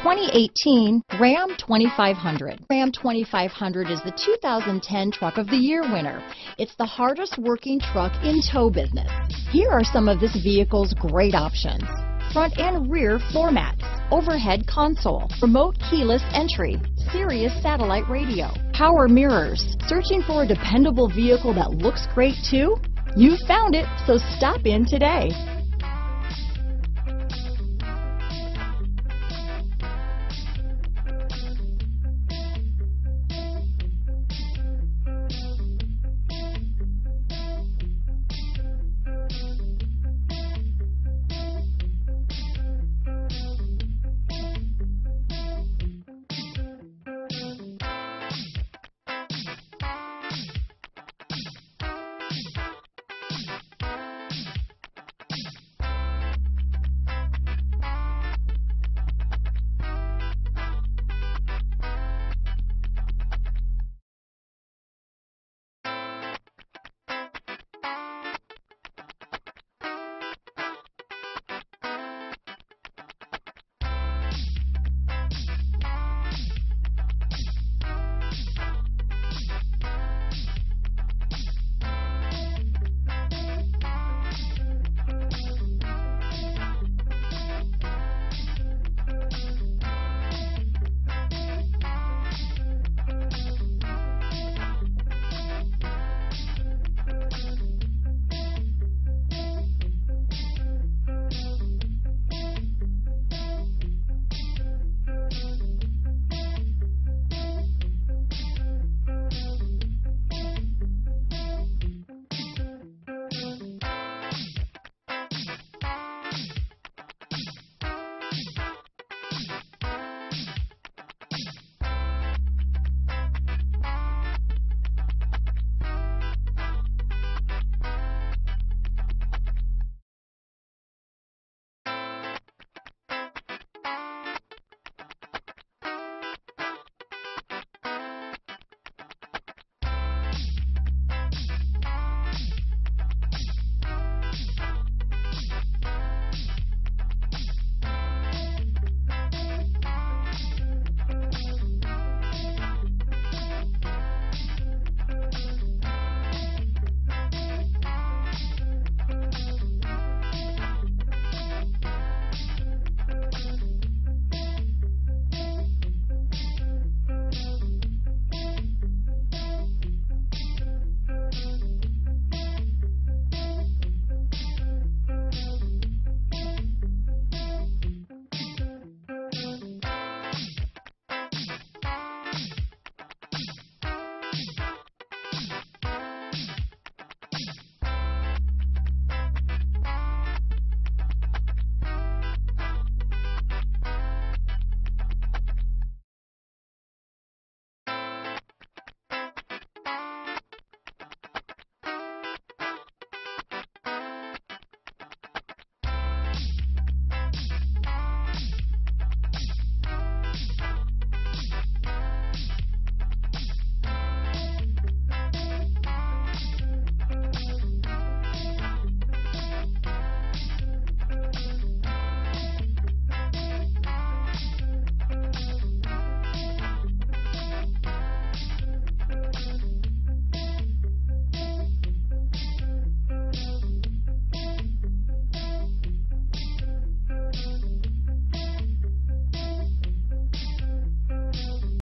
2018 Ram 2500. Ram 2500 is the 2010 Truck of the Year winner. It's the hardest working truck in tow business. Here are some of this vehicle's great options: front and rear floor mats, overhead console, remote keyless entry, Sirius satellite radio, power mirrors. Searching for a dependable vehicle that looks great too? You found it, so stop in today.